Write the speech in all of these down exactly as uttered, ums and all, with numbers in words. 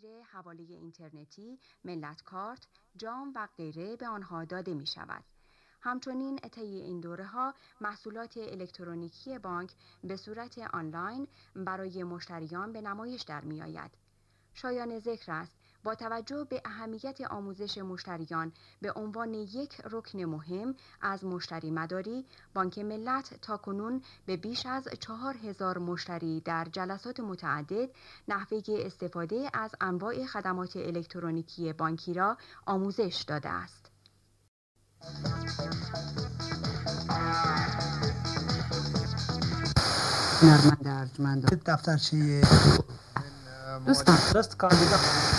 زیر حواله اینترنتی، ملت کارت، جام و غیره به آنها داده می شود. همچنین طی این دوره‌ها محصولات الکترونیکی بانک به صورت آنلاین برای مشتریان به نمایش در می آید. شایان ذکر است با توجه به اهمیت آموزش مشتریان به عنوان یک رکن مهم از مشتری مداری، بانک ملت تاکنون به بیش از چهار هزار مشتری در جلسات متعدد نحوه استفاده از انواع خدمات الکترونیکی بانکی را آموزش داده است. هنرمند ارجمند دفترچه دوستان دست کاندیدا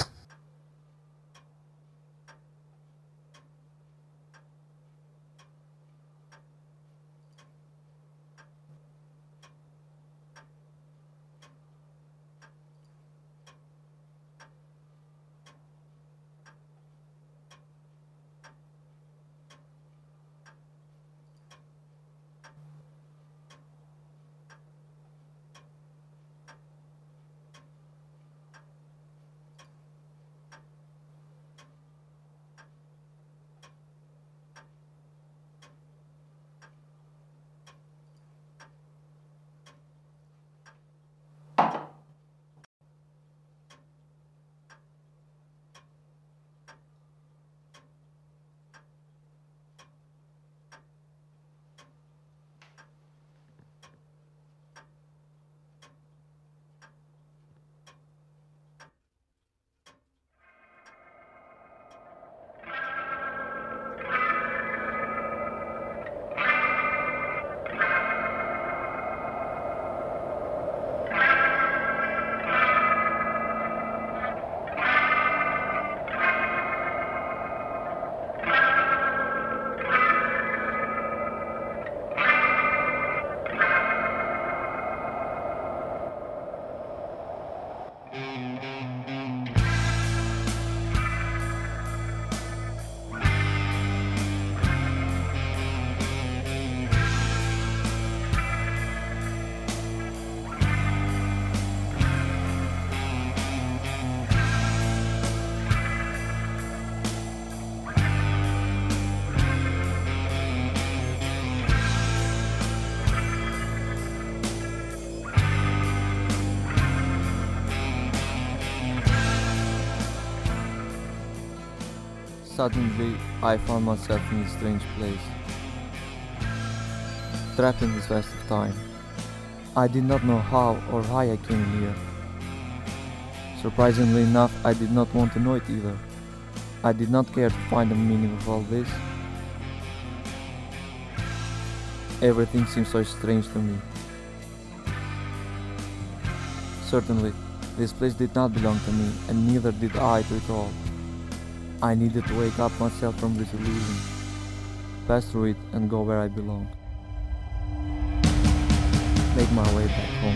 Suddenly, I found myself in a strange place, trapped in this vast of time. I did not know how or why I came here. Surprisingly enough, I did not want to know it either. I did not care to find the meaning of all this. Everything seemed so strange to me. Certainly, this place did not belong to me, and neither did I to it all. I needed to wake up myself from this illusion, pass through it and go where I belong. Make my way back home.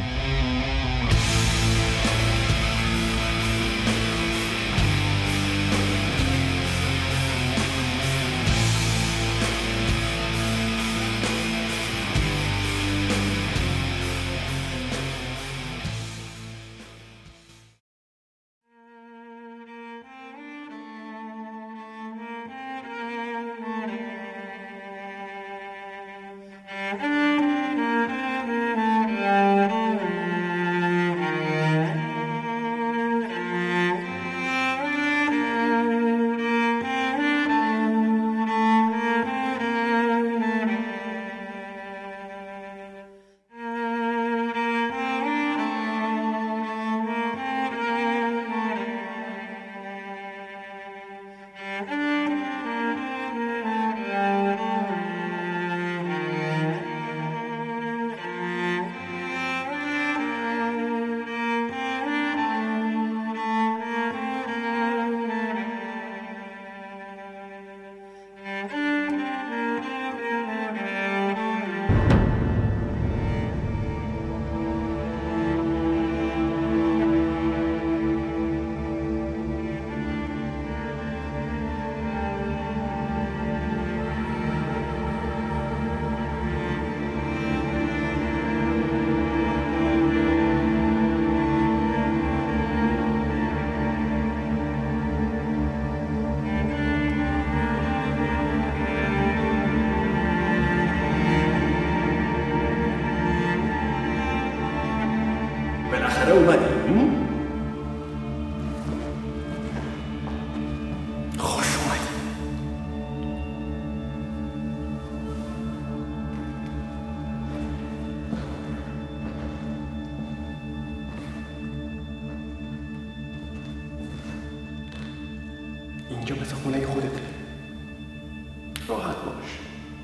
راحت باش.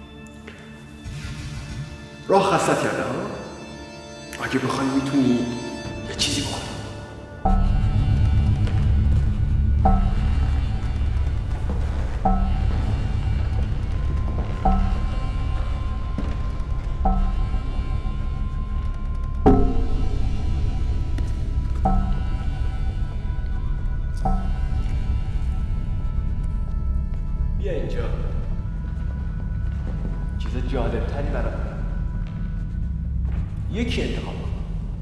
راه خستت کرده ها؟ اگه بخوای میتونی یه چیزی بخوری. بیا اینجا. چیز جالب تری برات یکی انتخاب کن.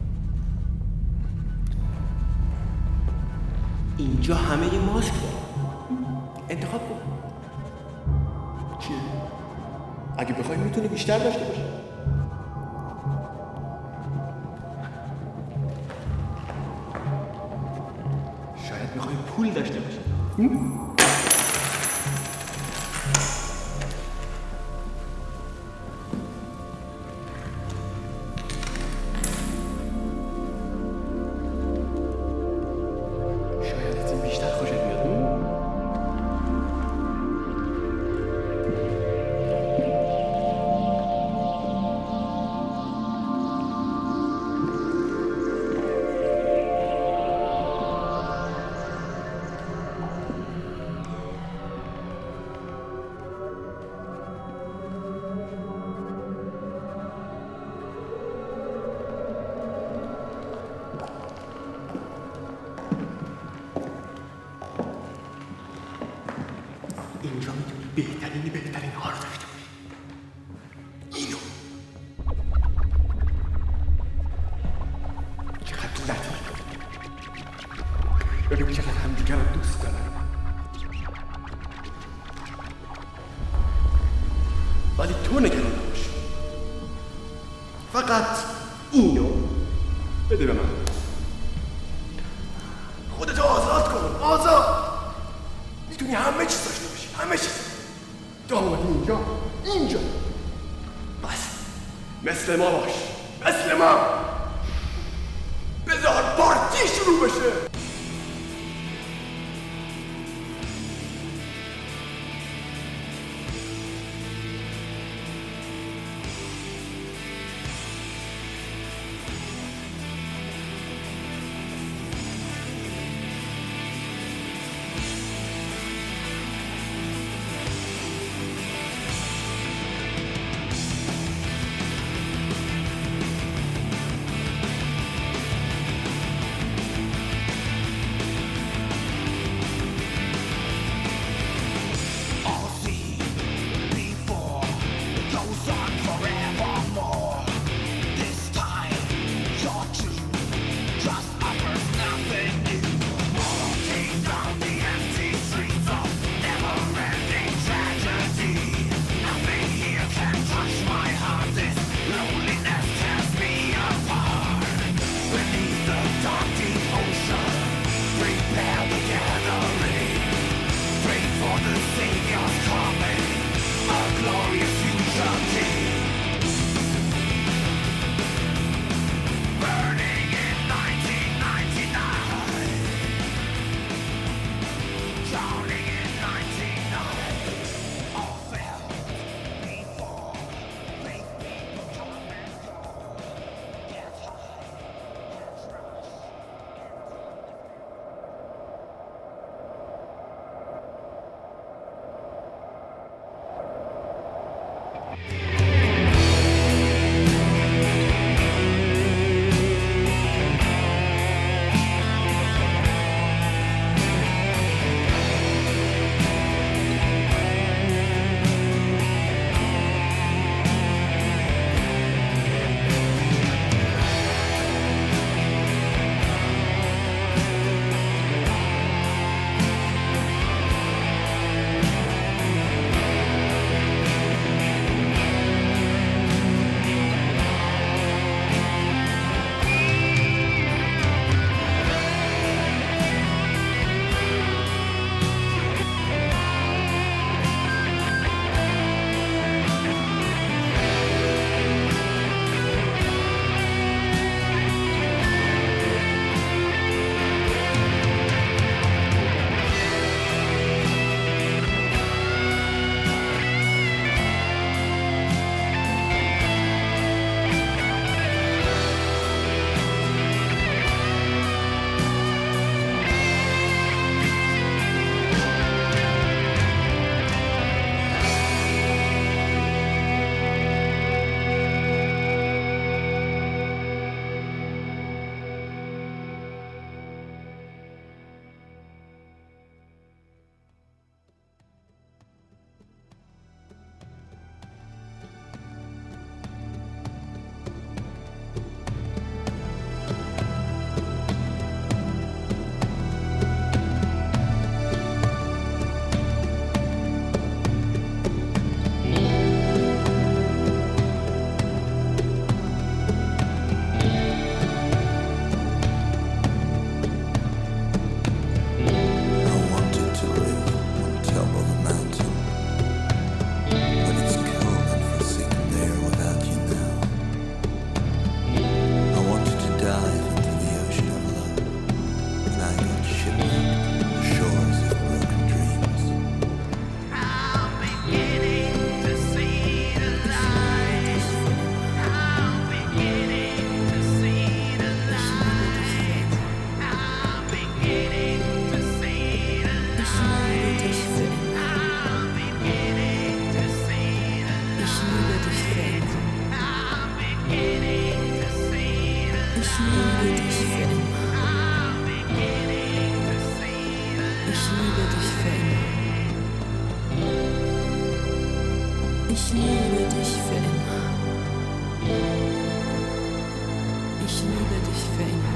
اینجا همه یه ماسک داره. انتخاب کن. چیه؟ اگه بخوای میتونی بیشتر داشته باشی. شاید بخوای پول داشته باشی. اینجا میتونی بهترینی بهترین ها رو داشته باشی. اینو چقدر تو لطیف ببین چقدر همدیگر رو دوست دارن. ولی تو نگران نباش. فقط اینو بده به من. خودتو آزاد کن. آزاد میتونی همه چیز داشته باشی. همه چیز. تو آمدی اینجا. اینجا بس مثل ما باش. مثل ما. بذار پارتی شروع بشه. Ich liebe dich für immer. Ich liebe dich für immer.